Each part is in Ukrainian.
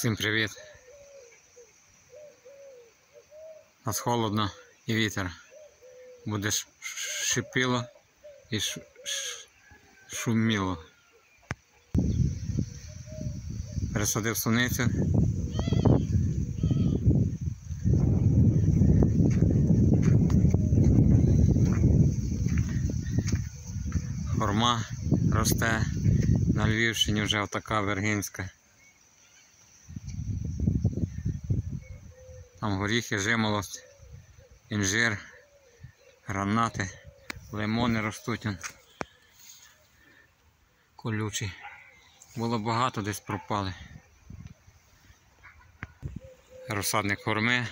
Всім привіт! У нас холодно і вітер. Буде шипіло і шуміло. Пересадив суницю. Хурма росте. На Львівщині вже отака вергинська. Там горіхи, жимолость, інжир, гранати, лимони ростуть. Колючі. Було багато, десь пропали. Розсадник хурми.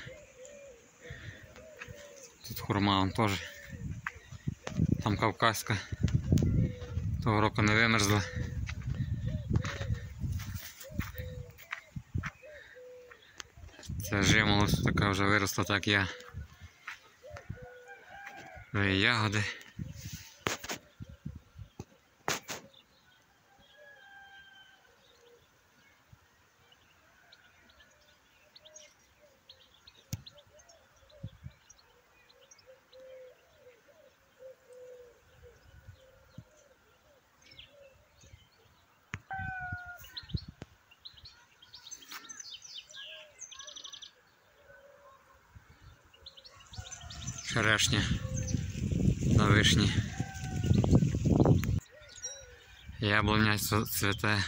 Тут хурма вон теж. Там кавказька. Того року не вимерзла. Це жимолость така вже виросла, так я. Вже і ягоди. Черешня на вишні. Яблуня цвіте.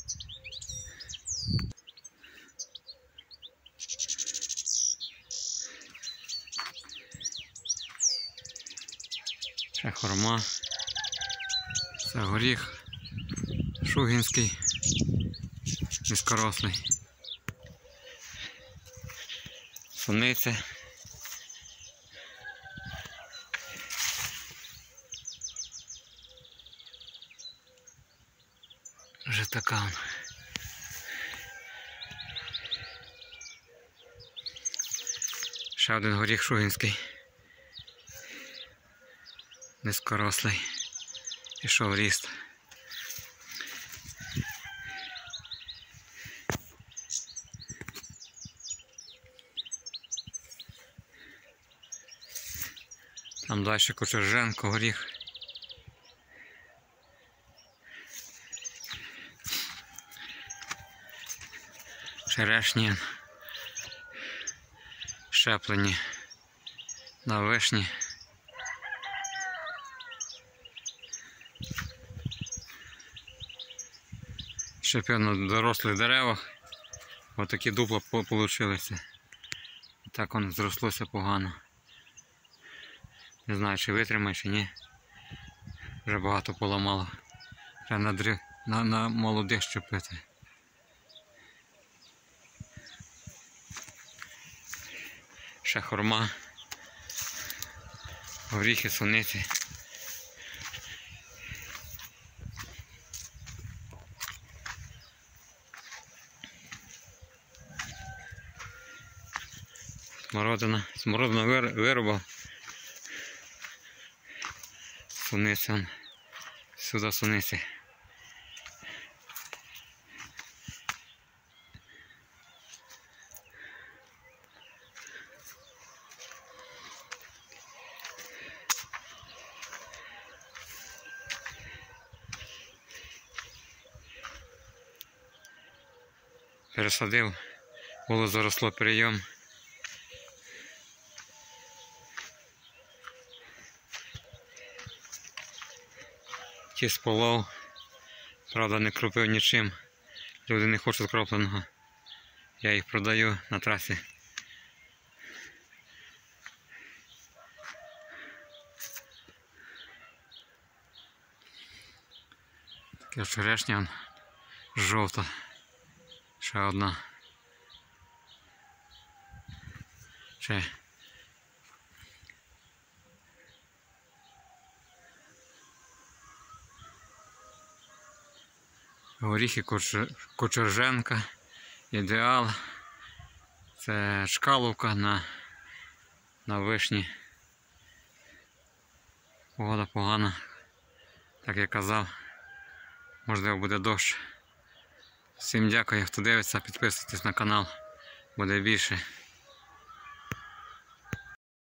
Ще хурма. Це горіх шугінський, низькорослий. Суниця. Вже така. Ще один горіх шугінський. Низькорослий. Пішов ріст. Там далі кочерженко, горіх. Черешні, щеплені на вишні. Ще певно дорослих деревах. Ось такі дупла получилися. Так воно зрослося погано. Не знаю, чи витримає, чи ні. Вже багато поламало. Треба на молодих щепити. Ще хурма, горіхи, суниці. Смородина вироба. Суниця, сюди суниці. Пересадив, було заросло прийом. Ті сполов, правда не кропив нічим, люди не хочуть кропленого. Я їх продаю на трасі. Така черешня жовта. Ще одна. Ще. Горіхи кочерженка, ідеал. Це шкаловка на вишні. Погода погана, так як казав, можливо буде дощ. Всім дякую, хто дивиться, підписуйтесь на канал, буде більше.